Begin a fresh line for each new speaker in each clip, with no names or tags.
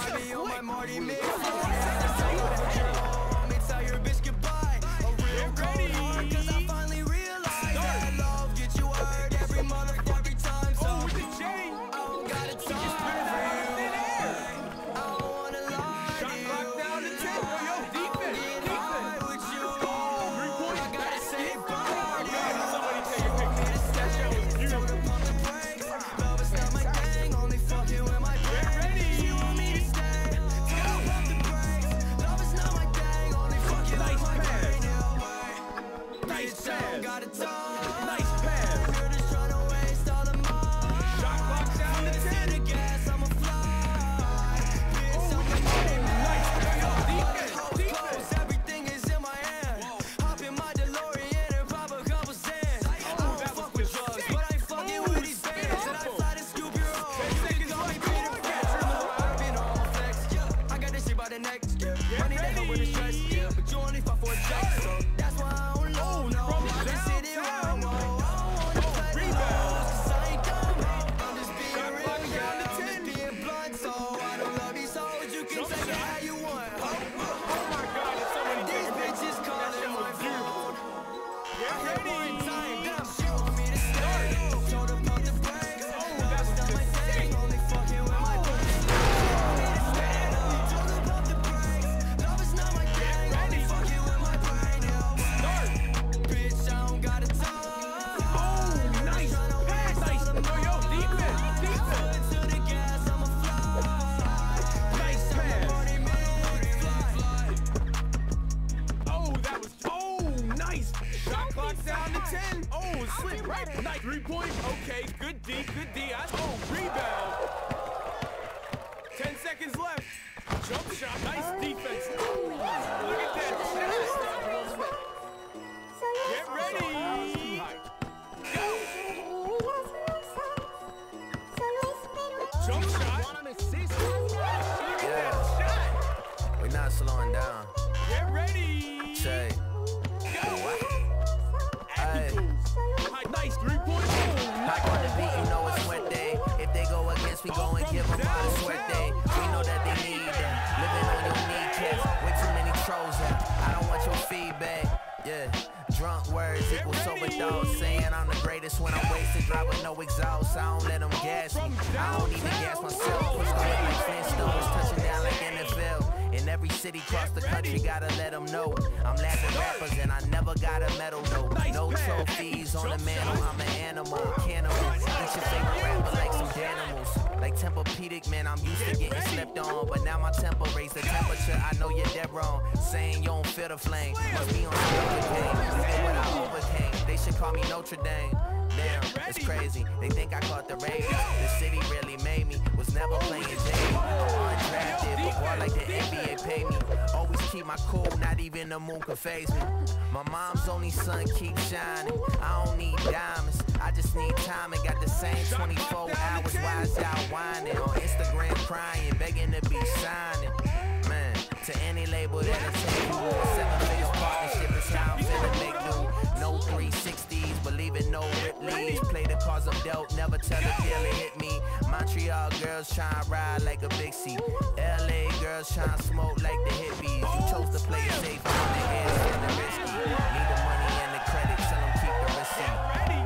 be on my Marty mix. Let me tell your bitch goodbye. A real cold heart, cause I finally realized that love gets you hurt every motherfucking time. So I don't got a time for you. I don't wanna lie to you. I get high with you. I gotta say bye to you. Somebody take a picture. Told her pump the brakes. Love is not my thing, only fucking with my brain. You want me to stay? Told her pump the brakes. Love is not my thing, only fucking with my brain. Bitch, I don't got a time.
Nice pass.
You're just trying to waste all of mine.
Shot clock down to 10.
The gas, I'ma fly. Bitch, I'm the money man. Close, everything is in my hand. Hop in my DeLorean and pop a couple sands. I don't fuck with drugs, but I ain't fucking with these bands. And I fly to scoop your own. You can call me Peter Pan. I've been on flex. I got this shit by the neck. Money that help with the stress. But you only fuck for a check, so that's why I don't know. No, I just sit it wrong. I don't wanna play the lose, cause I ain't dumb. I'm just being real, yeah. I'm just being blunt, so I don't love these hoes. You can take it how you want.
Oh my God, it's somebody
These bitches calling my phone. One time, damn, she want me to stay. Told her pump the brakes. Love's not my thing, only fucking with my brain. Told her pump the brakes. Love is not my thing, only fucking with my brain. Bitch, I don't got a time.
Oh, nice pass. Nice. Yo, defense. Defense.
To the gas, I'ma fly.
Nice
I'm the
pass.
money man. Fly.
Oh, that was. Oh, nice. Shot clock down to 10. Oh, slip right. Nice 3-point. Okay, good D, good D. Oh, rebound. 10 seconds left. Jump shot. Nice defense. Look at that shot. Get ready. Go. Jump shot. Look at that shot.
We're not slowing down.
Get ready.
Say.
Nice 3-point.
Hop on the beat, you know it's sweat day. If they go against, we go and give them all the sweat day. We know that they need that. Living on your kneecaps, way too many trolls out. I don't want your feedback. Yeah, drunk words equal sober thoughts. Saying I'm the greatest when I'm wasted, drive with no exhaust. I don't let them gas me. I don't even gas myself. Push the way like Flintstones, touching down like NFL. In every city across the country, gotta let them know I'm laughing rappers and I never got a medal, no. No trophies on the mantle, I'm an animal, cannibal. Eat your favorite rapper like some animals. Like Tempur-Pedic, man, I'm used to getting slept on. But now my temper raised the temperature, I know you're dead wrong. Saying you don't feel the flame, must be on some cocaine. Look what I overcame, they should call me Notre Dame. Damn, it's crazy, they think I caught the rabies. The city really made me, was never playing JV. I'm undrafted, but boy like the NBA pay me. Always keep my cool, not even the moon can phase me. My mom's only son keeps shining. I don't need diamonds, I just need time and got the same 24 hours. Why is y'all whining? On Instagram crying, begging to be signing. Man, to any label that'll take you on. 7-figure partnership is how I'm finna make new. No 360s, believe it, no Ripley's. Play the cards I'm dealt, never tell a deal it hit me. Montreal girls tryna ride like a big C. LA girls tryna smoke like the hippies. You chose to play it safe on the edge and the risky. Need the money and the credit, tell them keep the receipt.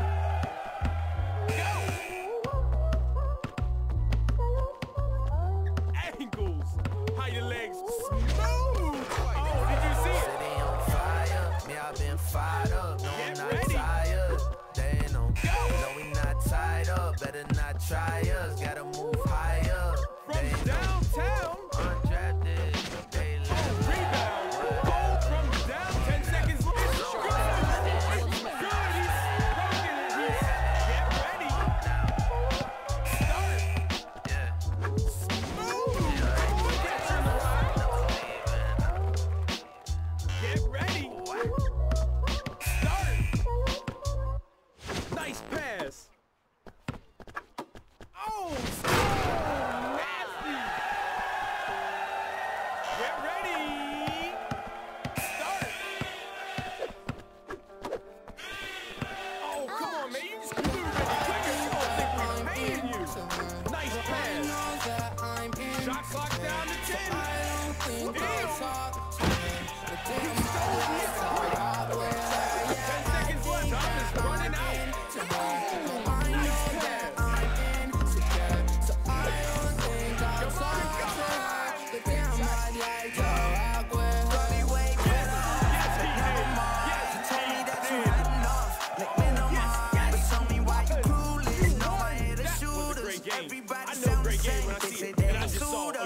Angles. How your legs smooth. Oh, did you see it?
City on fire, me I've been fired up. No, I'm not tired. They know. No, we not tied up. Better not try us. Gotta move higher.
From downtown.
Undrafted. They left.
Rebound. Oh, from down. 10 seconds left. It's good. It's good. He's broken it. Get ready. Start.
Yeah.
Smooth. Get ready. Start. Nice pass. Oh, seconds left. Time is running out. I know great game when I see it, and I just saw it.